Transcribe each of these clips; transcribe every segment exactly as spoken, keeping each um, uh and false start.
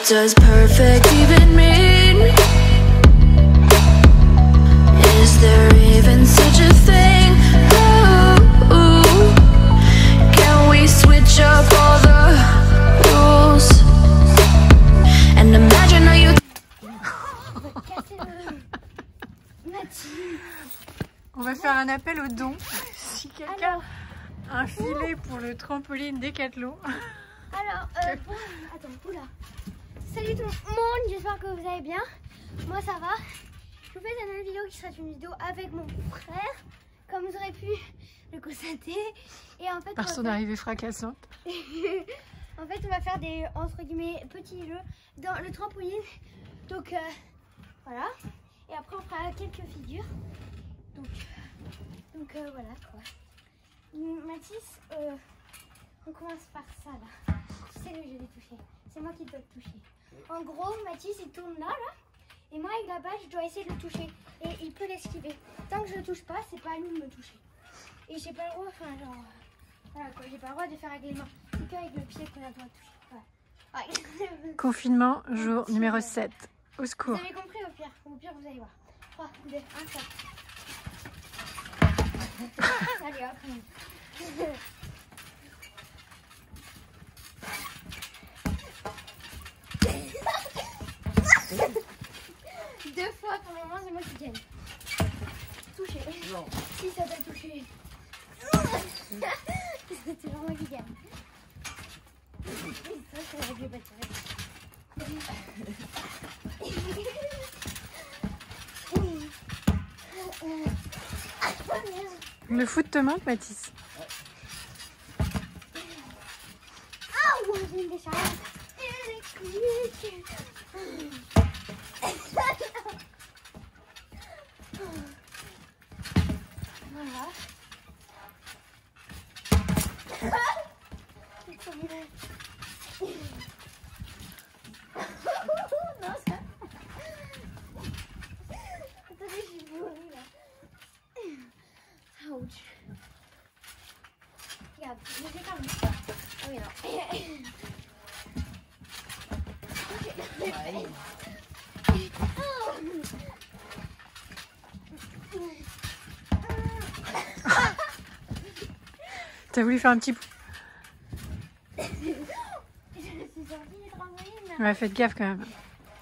What does perfect even mean? Is there even such a thing? Ooh, can we switch up all the rules and imagine how you... On va faire un appel aux dons. Si quelqu'un a un filet pour le trampoline Décathlon. Alors, euh, bon, attends, oula. Salut tout le monde, j'espère que vous allez bien. Moi ça va. Je vous fais une nouvelle vidéo qui sera une vidéo avec mon frère, comme vous aurez pu le constater. Et en fait, par son faire... arrivée fracassante. En fait, on va faire des, entre guillemets, petits jeux dans le trampoline. Donc, euh, voilà. Et après, on fera quelques figures. Donc, donc euh, voilà quoi. Mathis, euh, on commence par ça là. C'est le jeu des toucher. C'est moi qui dois le toucher. En gros, Mathis il tourne là, là. Et moi avec la balle, je dois essayer de le toucher. Et il peut l'esquiver. Tant que je le touche pas, c'est pas à lui de me toucher. Et j'ai pas le droit, enfin genre... Voilà quoi, j'ai pas le droit de faire avec les mains. C'est qu'avec le pied qu'on a le droit de toucher. Voilà. Ouais. Confinement, jour numéro sept. Au secours. Vous avez compris au pire. Au pire, vous allez voir. trois, deux, un, sept. Allez hop. Deux fois pour le moment, c'est moi qui gagne. Touché. Non. Si ça t'a touché. C'est vraiment moi qui gagne. Ça, c'est la gueule Le foot te manque, Mathis? Ah ouais, j'ai une décharge électrique. Voilà. C'est trop bien. Non, ça... Attendez, je suis bourrée là. Ouch. Regarde, je fais comme ça. Ah oui, non. T'as voulu faire un petit... Je suis sortie du trampoline. Ouais, faites gaffe quand même.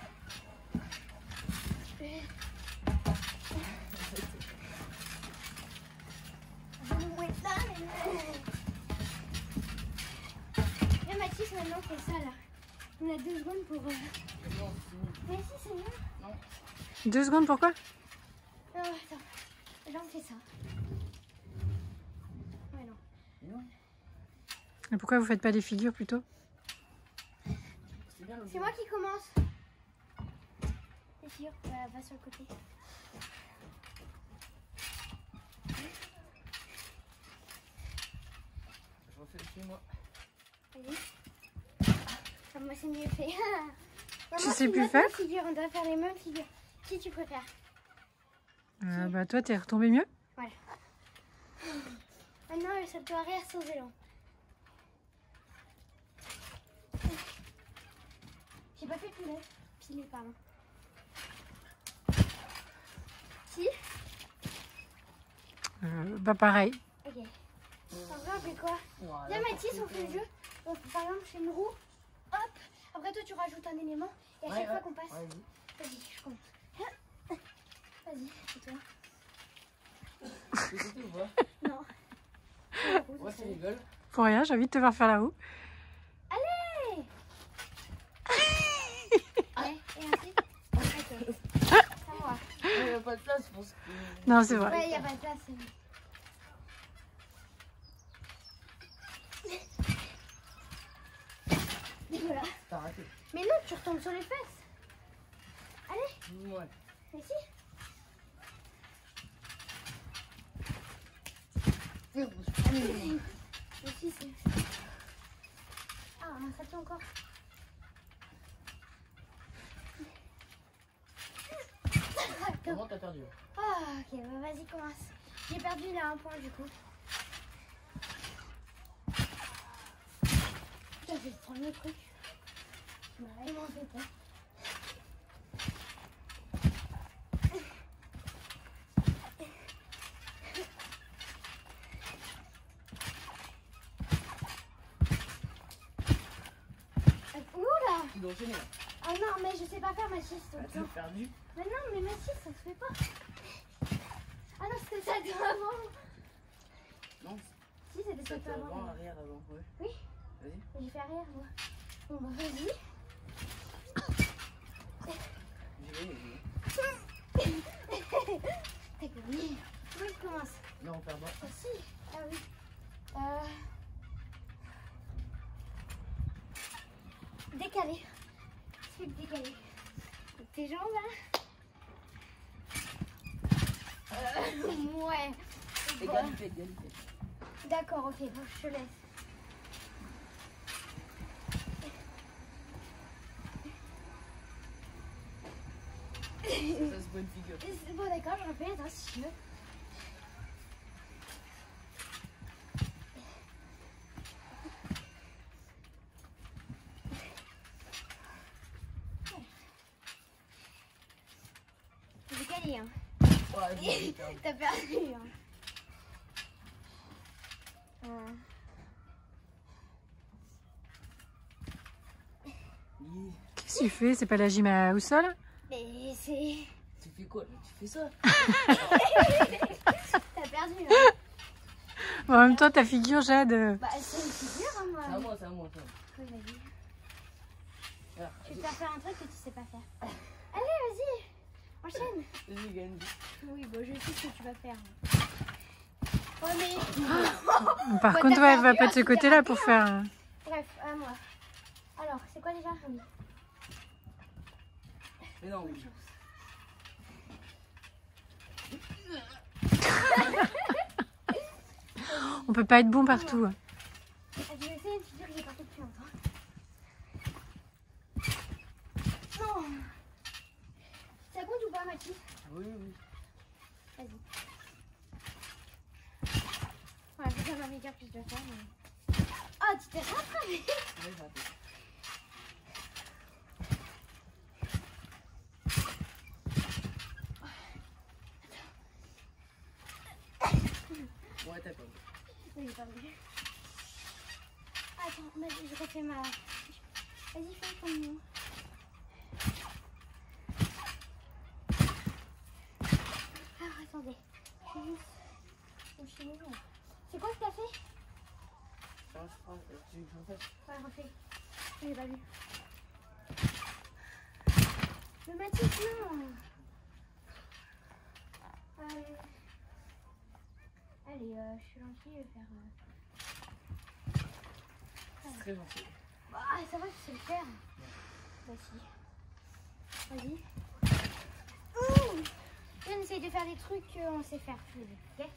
Et Mathis maintenant fait ça là. On a deux secondes pour... Euh... Mais si c'est bien. Non. Deux secondes, pourquoi? Non, attends. Là on fait ça. Ouais, non. Non. Et pourquoi vous faites pas des figures plutôt? C'est moi qui commence. Les figures, bah, va sur le côté. Je refais le chez moi. Vas-y. Ah, moi c'est mieux fait. Tu sais plus faire? Figures, on doit faire les mêmes figures. Qui tu préfères? euh, Bah toi t'es retombé mieux? Ouais. Maintenant le salto arrière sans élan. J'ai pas fait poulet. Filet, pardon. Si? euh, Bah pareil. Ok. En vrai on fait quoi? Viens Mathis, on fait le jeu. On fait, par exemple, je fais une roue. Hop. Après toi tu rajoutes un élément. Et à Ouais, chaque ouais. fois qu'on passe. Ouais, vas-y, je compte. Vas-y, c'est toi. c'est tout ou pas? Non. Ouais, c'est rigole. Pour rien, j'ai envie de te voir faire la roue. Allez. Ouais, et ensuite, ok. Ça va. Il n'y a pas de place pour ce que... Non, c'est vrai. Ouais, il n'y a pas de place. Et voilà. T'as raté. Mais non, tu retombes sur les fesses. Allez. Ouais. Mais si. Mais si, c'est... Ah, on a salté encore. Comment t'as perdu? Ah, ok, bah vas-y, commence. J'ai perdu là un point du coup. Putain, je vais prendre le truc. tu m'as vraiment fait peur. Oula! Tu dois enchaîner là. Ah non, mais je sais pas faire ma six. Ah, tu l'as perdu. Mais non, mais ma six, ça se fait pas. Ah non, c'était ça de avant. Non, Si, c'était ça c'est de avant. avant, arrière, avant. Ouais. Oui. Vas-y. J'ai fait arrière, moi. Bon, bah vas-y. J'y vais, j'y vais. T'as gagné. Où il commence? Non, on perd pas. Ah si. Ah oui. Euh... Décalé. Sweep décalé. Tes jambes là. Euh, ouais. Égalité, égalité. D'accord, ok, bon, je te laisse. Ça, c'est pas une figure. Bon, d'accord, je répète, hein, si tu veux. J'ai gagné, hein. Ouais, j'ai perdu. T'as perdu, hein. Euh, Oui. Qu'est-ce que tu fais? C'est pas la gym à- au sol? Mais c'est... Tu fais quoi là? Tu fais ça? T'as perdu, hein. Bon, en même temps, ta figure, Jade. euh, Bah, c'est une figure, hein, moi. C'est à moi, c'est à moi. c'est à moi. Oui, vas-y. Voilà. Je vais te faire faire un truc que tu sais pas faire. Allez, vas-y. Enchaîne. Vas-y, gagne. Oui, bon, je sais ce que tu vas faire. Ouais, mais... Par Bon, contre, t'as ouais, elle va perdu, pas hein, de ce tu t'es côté-là raté, pour hein. faire. euh, Bref, à moi. Alors, c'est quoi déjà? Oui. Mais non, oui. On peut pas être bon partout. hein. Je vais essayer une figure que j'ai pas fait depuis longtemps. Non. Ça compte ou pas, Mathis? Oui, oui. Vas-y. Voilà, c'est ça ma figure que je dois faire. Mais... Oh, tu t'es rattrapé. Ouais, j'ai raté. Ouais, t'as perdu. Oui, j'ai pas vu. Attends, vas-y, je refais ma... Vas-y, fais comme moi. Ah, attendez. Je suis juste... Je suis nulle. C'est quoi que t'as fait? Tiens, je prends. Tu veux que j'en fasse? Ouais, refais. J'ai pas vu. Le Mathis, non. Allez. Allez, euh, je suis gentille, je vais faire... Euh... C'est très gentil. Ah, ça va, tu sais le faire. Vas-y. Vas-y. Ouh, on essaye de faire des trucs qu'on sait faire tous les deux, ok?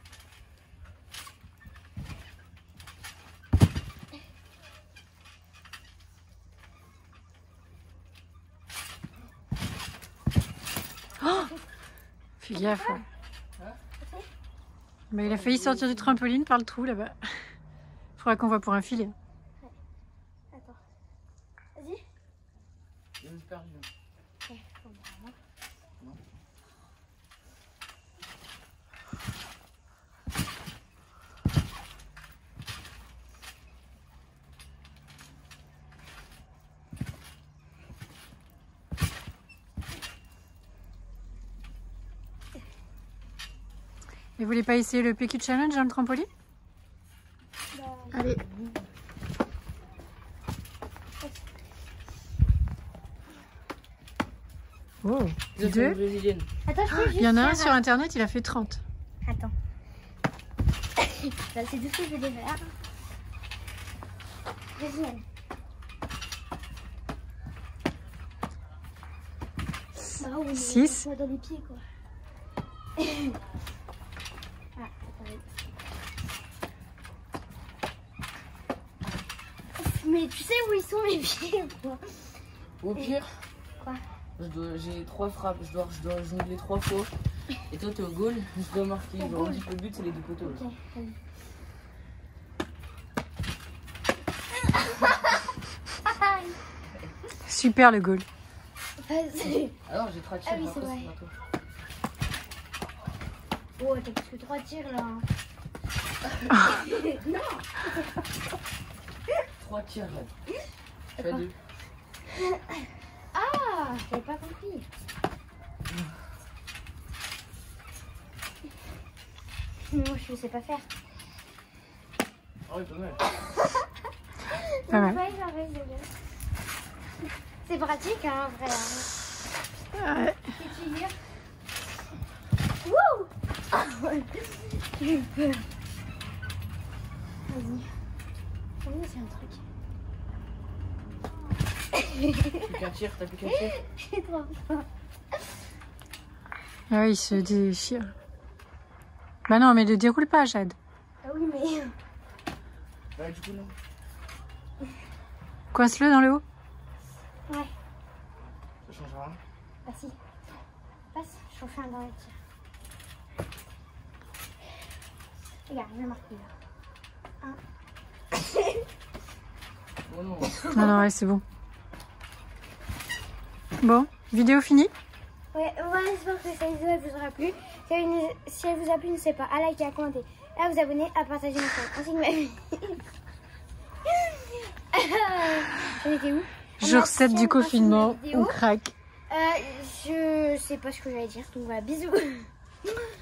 Fais gaffe. ouais. Hein? Bah, il a failli sortir du trampoline par le trou là-bas. Faudra qu'on voit pour un filet. Attends. Vas-y. J'ai perdu. Ok, bon, bah, moi. Non. Et vous voulez pas essayer le P Q Challenge dans le trampoline? Bah, Allez. Oh, Deux deux. brésiliennes. attends, je peux juste Il y en a un faire sur internet, il a fait trente. Attends. Là, c'est deux que je vais les faire. Vas-y, Anne. Bah, oui, mais Six. ça dans les pieds, quoi. Ah, attendez. Mais tu sais où ils sont mes pieds, quoi? Au pire, Quoi? je dois- j'ai trois frappes, je dois, je dois jongler trois fois. Et toi, t'es au goal, je dois marquer. Au Genre, on goal. dit que le but, c'est les deux poteaux. Ok, vas-y. Super le goal. Vas-y. Ah non, j'ai trois tirs. Ah oui, c'est après, vrai. à toi. Oh, t'as plus que trois tirs là. Non. Trois tirs là. Fais D'accord. deux. Ah, j'avais pas compris. Non, je sais pas faire. Ah oui, pas mal. Pas mal. Ouais, j'arrive, c'est bien. C'est pratique, hein, en vrai. Ouais. Petite figure. Wouh! Ah, ouais. J'ai eu peur. Vas-y. Oui, c'est un truc. Plus qu'un tir, t'as plus qu'un tir. J'ai trop peur. Ah oui, il se déchire. Bah non, mais ne déroule pas, Jade. Ah oui, mais... Bah, du coup, non. Coince-le dans le haut. Ouais. Ça changera rien. Ah si. Passe, je refais un dans le tir. Regarde, je vais marquer là. Un. Oh non. Non, non, ouais, c'est bon. Bon, vidéo finie. Ouais, voilà, j'espère que cette vidéo elle vous aura plu. Si elle, ne- si elle vous a plu, n'hésitez pas à liker, à commenter, à vous abonner, à partager ma chaîne, ainsi que ma vie. J'en étais où? Jour sept du confinement, on Vidéo. craque. Euh, je sais pas ce que j'allais dire, donc voilà, bisous.